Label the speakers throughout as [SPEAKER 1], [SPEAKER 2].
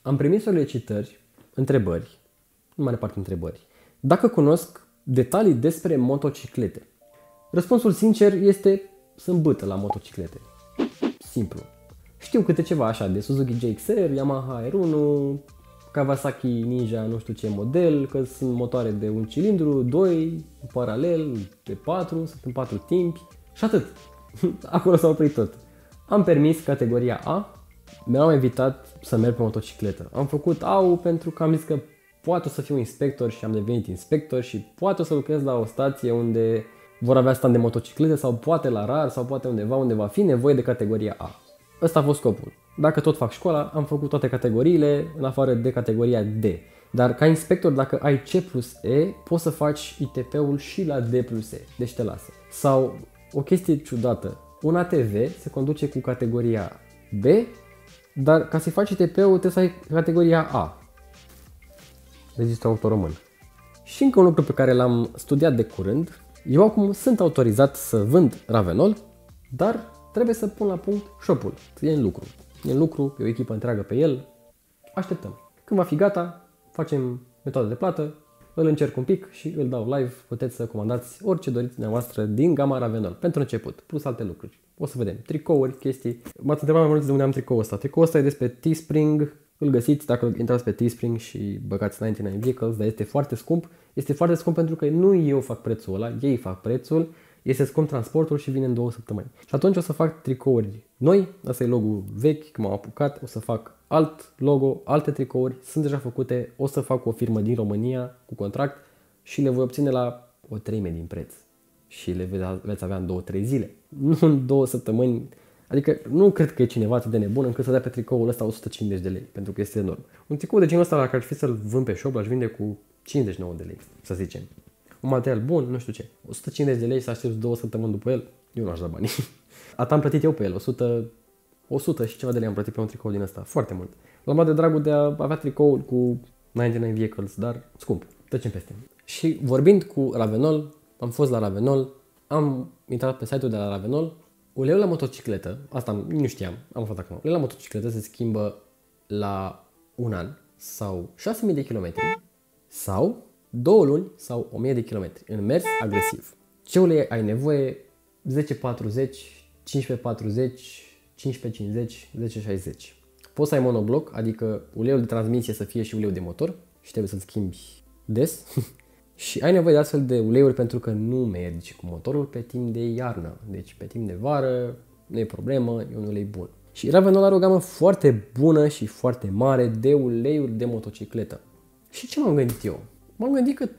[SPEAKER 1] Am primit solicitări, întrebări, în mare parte întrebări, dacă cunosc detalii despre motociclete. Răspunsul sincer este sunt bâtă la motociclete. Simplu. Știu câte ceva așa de Suzuki GXR, Yamaha R1, Kawasaki Ninja nu știu ce model, că sunt motoare de un cilindru, 2, paralel, de 4, sunt în 4 timpi și atât. Acolo s-a oprit tot. Am permis categoria A, mi-am evitat să merg pe motocicletă. Am făcut AU pentru că am zis că poate o să fiu inspector și am devenit inspector și poate o să lucrez la o stație unde vor avea stand de motociclete sau poate la RAR sau poate undeva unde va fi nevoie de categoria A. Ăsta a fost scopul. Dacă tot fac școala, am făcut toate categoriile în afară de categoria D. Dar ca inspector, dacă ai C+E, poți să faci ITP-ul și la D+E, deci te lasă. Sau o chestie ciudată, un ATV se conduce cu categoria B, dar ca să faci ITP-ul trebuie să ai categoria A. Registru auto român. Și încă un lucru pe care l-am studiat de curând, eu acum sunt autorizat să vând Ravenol, dar trebuie să pun la punct shop-ul. E în lucru. E în lucru, e o echipă întreagă pe el. Așteptăm. Când va fi gata, facem metoda de plată, îl încerc un pic și îl dau live. Puteți să comandați orice doriți dumneavoastră din gama Ravenol. Pentru început, plus alte lucruri. O să vedem. Tricouri, chestii. M-ați întrebat mai mult de unde am tricoul ăsta. Tricoul ăsta e despre Teespring. Îl găsiți dacă intrați pe Teespring și băgați 99 Vehicles, dar este foarte scump. Este foarte scump pentru că nu eu fac prețul ăla, ei fac prețul. Este scump transportul și vine în 2 săptămâni. Și atunci o să fac tricouri noi, asta e logo vechi, că m-am apucat, o să fac alt logo, alte tricouri, sunt deja făcute, o să fac o firmă din România cu contract și le voi obține la o treime din preț. Și le veți avea în 2-3 zile, nu în 2 săptămâni. Adică nu cred că e cineva atât de nebun încât să dea pe tricoul ăsta 150 de lei, pentru că este enorm. Un tricou de genul ăsta, dacă ar fi să-l vând pe shop, l-aș vinde cu 59 de lei, să zicem. Un material bun, nu știu ce. 150 de lei să aștepți 2 săptămâni după el, eu nu aș da banii. Atât am plătit eu pe el, 100 și ceva de lei am plătit pe un tricou din ăsta, foarte mult. L-am luat de dragul de a avea tricoul cu 99 Vehicles, dar scump, trecem peste. Și vorbind cu Ravenol, am fost la Ravenol, am intrat pe site-ul de la Ravenol, uleiul la motocicletă, asta nu știam, am aflat acum, uleiul la motocicletă se schimbă la un an sau 6.000 de kilometri sau 2 luni sau 1000 de kilometri în mers agresiv. Ce ulei ai nevoie? 1040, 1540, 1550, 1060. Poți să ai monobloc, adică uleiul de transmisie să fie și uleiul de motor și trebuie să-l schimbi des. Și ai nevoie de astfel de uleiuri pentru că nu mergi cu motorul pe timp de iarnă. Deci pe timp de vară nu e problemă, e un ulei bun. Și Ravenol are o gamă foarte bună și foarte mare de uleiuri de motocicletă. Și ce m-am gândit eu? M-am gândit că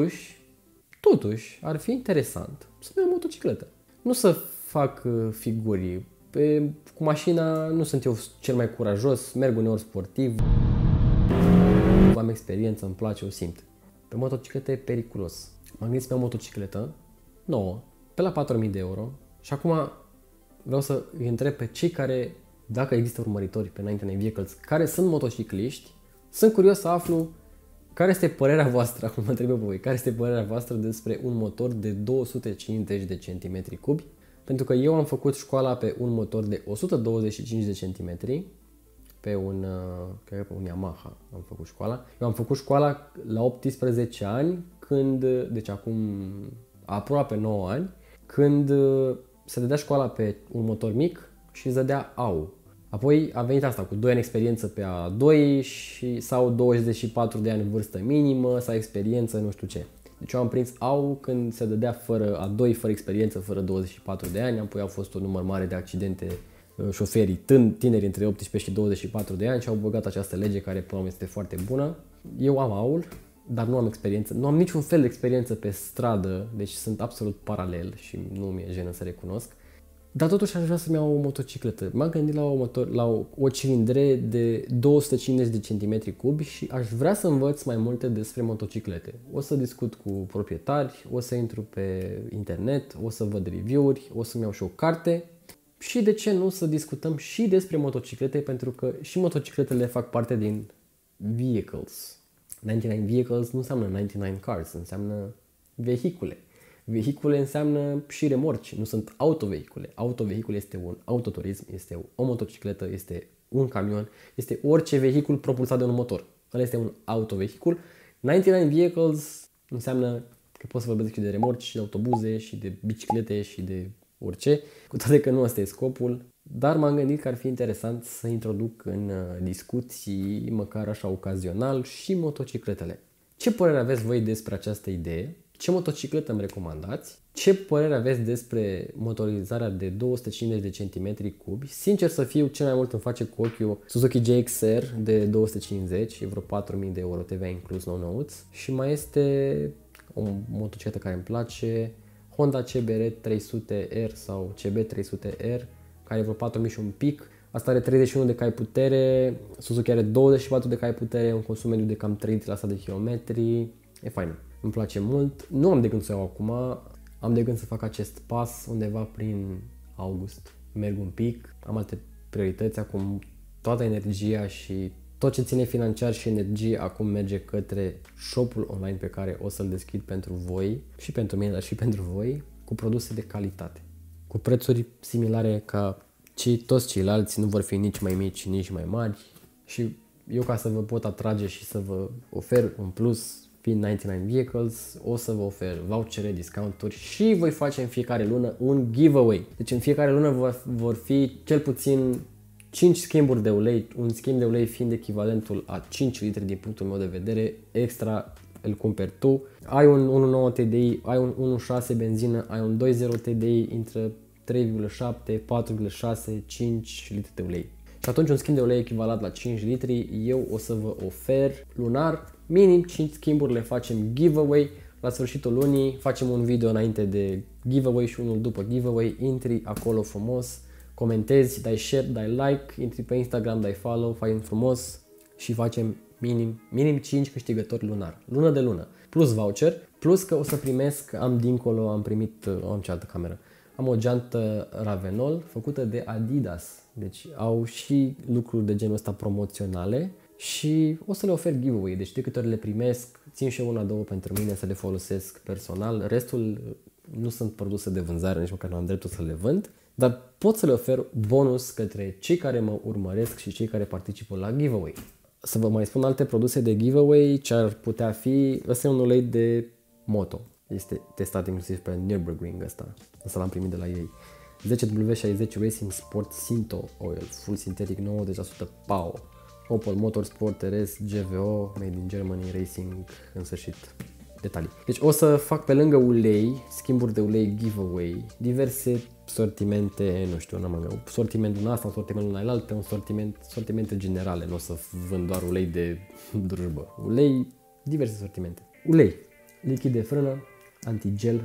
[SPEAKER 1] totuși ar fi interesant să merg la motocicletă. Nu să fac figuri. Cu mașina nu sunt eu cel mai curajos, merg uneori sportiv. Am experiență, îmi place, o simt. Pe motocicletă e periculos. M-am gândit pe o motocicletă nouă, pe la 4.000 de euro și acum vreau să îi întreb pe cei care, dacă există urmăritori pe 99 Vehicles, care sunt motocicliști, sunt curios să aflu care este părerea voastră, acum mă întreb pe voi, care este părerea voastră despre un motor de 250 de centimetri cubi? Pentru că eu am făcut școala pe un motor de 125 de centimetri, pe un Yamaha am făcut școala. Eu am făcut școala la 18 ani, deci acum aproape 9 ani, când se dădea școala pe un motor mic și îți dădea AU. Apoi a venit asta cu 2 ani experiență pe A2 sau 24 de ani vârstă minimă sau experiență nu știu ce. Deci eu am prins AU când se dădea fără A2, fără experiență, fără 24 de ani. Apoi au fost un număr mare de accidente, șoferii tineri între 18 și 24 de ani și au băgat această lege care până la urmă este foarte bună. Eu am AU-ul, dar nu am experiență, nu am niciun fel de experiență pe stradă, deci sunt absolut paralel și nu mi-e jenă să recunosc. Dar totuși aș vrea să-mi iau o motocicletă. M-am gândit la o cilindre de 250 de centimetri cubi și aș vrea să învăț mai multe despre motociclete. O să discut cu proprietari, o să intru pe internet, o să văd review-uri, o să-mi iau și o carte. Și de ce nu să discutăm și despre motociclete, pentru că și motocicletele fac parte din vehicles. 99 vehicles nu înseamnă 99 cars, înseamnă vehicule. Vehicule înseamnă și remorci, nu sunt autovehicule. Autovehicul este un autoturism, este o motocicletă, este un camion, este orice vehicul propulsat de un motor. Ăla este un autovehicul. 99 vehicles înseamnă că pot să vorbesc și de remorci, și de autobuze, și de biciclete, și de orice, cu toate că nu ăsta e scopul. Dar m-am gândit că ar fi interesant să introduc în discuții, măcar așa ocazional, și motocicletele. Ce părere aveți voi despre această idee? Ce motocicletă îmi recomandați? Ce părere aveți despre motorizarea de 250 de centimetri cubi? Sincer să fiu, cel mai mult îmi face cu ochiul Suzuki GXR de 250, e vreo 4000 de euro, TVA inclus, nou-nouț. Și mai este o motocicletă care îmi place, Honda CBR 300R sau CB 300R, care e vreo 4000 și un pic. Asta are 31 de cai putere, Suzuki are 24 de cai putere, un consum mediu de cam 3 la 100 de kilometri. E fain, îmi place mult. Nu am de gând să o iau acum, am de gând să fac acest pas undeva prin august. Merg un pic, am alte priorități acum, toată energia și tot ce ține financiar și energie acum merge către shop-ul online pe care o să-l deschid pentru voi și pentru mine, dar și pentru voi, cu produse de calitate, cu prețuri similare ca toți ceilalți, nu vor fi nici mai mici, nici mai mari și eu, ca să vă pot atrage și să vă ofer un plus, fiind 99 Vehicles, o să vă ofer vouchere, discounturi și voi face în fiecare lună un giveaway. Deci în fiecare lună vor fi cel puțin 5 schimburi de ulei, un schimb de ulei fiind echivalentul a 5 litri din punctul meu de vedere, extra îl cumperi tu. Ai un 1.9 TDI, ai un 1.6 benzină, ai un 2.0 TDI, intră 3,7, 4,6, 5 litri de ulei. Și atunci un schimb de ulei echivalent la 5 litri, eu o să vă ofer lunar, minim 5 schimburi, le facem giveaway. La sfârșitul lunii facem un video înainte de giveaway și unul după giveaway, intri acolo frumos, comentezi, dai share, dai like, intri pe Instagram, dai follow, fai un frumos și facem minim 5 câștigători lunar, lună de lună, plus voucher, plus că o să primesc, am cealaltă cameră. Am o geantă Ravenol făcută de Adidas, deci au și lucruri de genul ăsta promoționale și o să le ofer giveaway, deci de câte ori le primesc, țin și eu una, două pentru mine să le folosesc personal, restul nu sunt produse de vânzare, nici măcar nu am dreptul să le vând, dar pot să le ofer bonus către cei care mă urmăresc și cei care participă la giveaway. Să vă mai spun alte produse de giveaway, ce ar putea fi, ăsta e un ulei de moto. Este testat inclusiv pe Nürburgring ăsta l-am primit de la ei. 10W60 Racing Sport Sinto Oil, full sintetic, 90% PAO. Opel Motorsport RS GVO, made in Germany, Racing, în sfârșit, detalii. Deci o să fac pe lângă ulei, schimburi de ulei, giveaway, diverse sortimente, nu știu, un sortiment un asta, un sortiment un alt, un sortimente generale, nu o să vând doar ulei de drujbă. Ulei, diverse sortimente. Ulei, lichid de frână, antigel,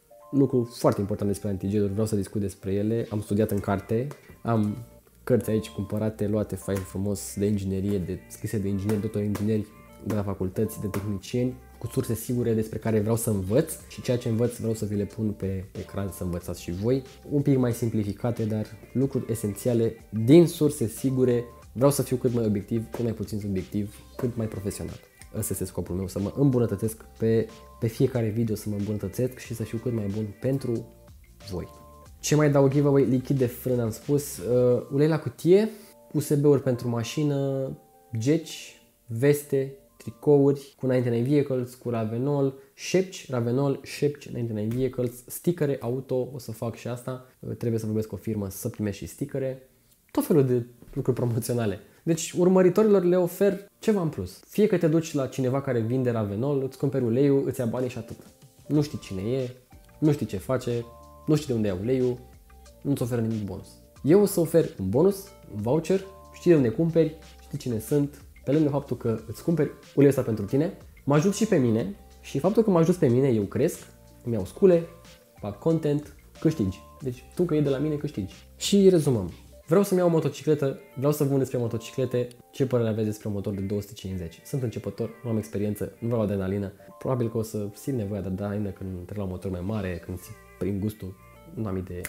[SPEAKER 1] lucru foarte important despre antigeluri, vreau să discut despre ele, am studiat în carte, am cărți aici cumpărate, luate fain frumos de inginerie, scrise de ingineri, doctori ingineri de la facultăți, de tehnicieni, cu surse sigure despre care vreau să învăț și ceea ce învăț vreau să vi le pun pe ecran să învățați și voi. Un pic mai simplificate, dar lucruri esențiale din surse sigure. Vreau să fiu cât mai obiectiv, cât mai puțin subiectiv, cât mai profesional. Ăsta este scopul meu, să mă îmbunătățesc pe fiecare video, să mă îmbunătățesc și să fiu cât mai bun pentru voi. Ce mai dau giveaway? Lichid de frână, am spus, ulei la cutie, USB-uri pentru mașină, geci, veste, tricouri cu 99 Vehicles, cu Ravenol, Ravenol, 99 Vehicles, stickere auto, o să fac și asta, trebuie să vorbesc cu o firmă să primesc și stickere, tot felul de lucruri promoționale. Deci urmăritorilor le ofer ceva în plus. Fie că te duci la cineva care vinde Ravenol, îți cumperi uleiul, îți ia banii și atât. Nu știi cine e, nu știi ce face, nu știi de unde ia uleiul, nu-ți oferă nimic bonus. Eu o să ofer un bonus, un voucher, știi de unde cumperi, știi cine sunt, pe lângă faptul că îți cumperi uleiul ăsta pentru tine, mă ajut și pe mine și faptul că mă ajut pe mine, eu cresc, îmi iau scule, fac content, câștigi. Deci tu că e de la mine câștigi. Și rezumăm. Vreau să-mi iau o motocicletă, vreau să vând despre motociclete, ce părere aveți despre un motor de 250? Sunt începător, nu am experiență, nu vreau adrenalină, probabil că o să simt nevoia de adrenalină când trec la un motor mai mare, când prin gustul, nu am idee.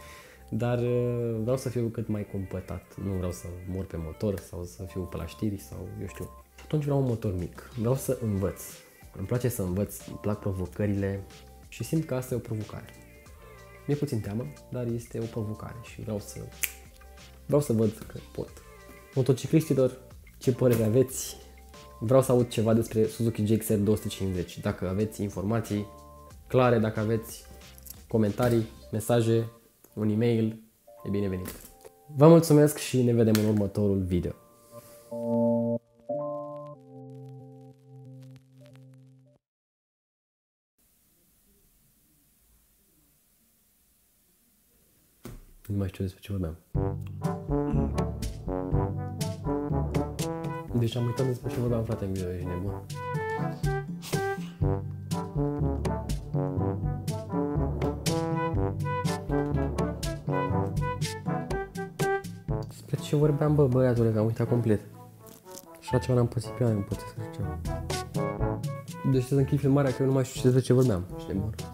[SPEAKER 1] Dar vreau să fiu cât mai compătat, nu vreau să mor pe motor sau să fiu pe la știri sau eu știu. Atunci vreau un motor mic, vreau să învăț, îmi place să învăț, îmi plac provocările și simt că asta e o provocare. Mi-e puțin teamă, dar este o provocare și vreau să văd că pot. Motociclistilor, ce părere aveți? Vreau să aud ceva despre Suzuki GXR 250. Dacă aveți informații clare, dacă aveți comentarii, mesaje, un e-mail, e binevenit. Vă mulțumesc și ne vedem în următorul video. Nu mai știu despre ce vorbeam. Deci am uitat despre ce vorbeam, frate, în video, ești nebun. Despre ce vorbeam, bă, băiatule, că am uitat complet. Așa ceva n-am pățit pe aia, nu pot să scriu ceva. Deci să închid filmarea, că eu nu mai știu despre ce vorbeam, ești nebun.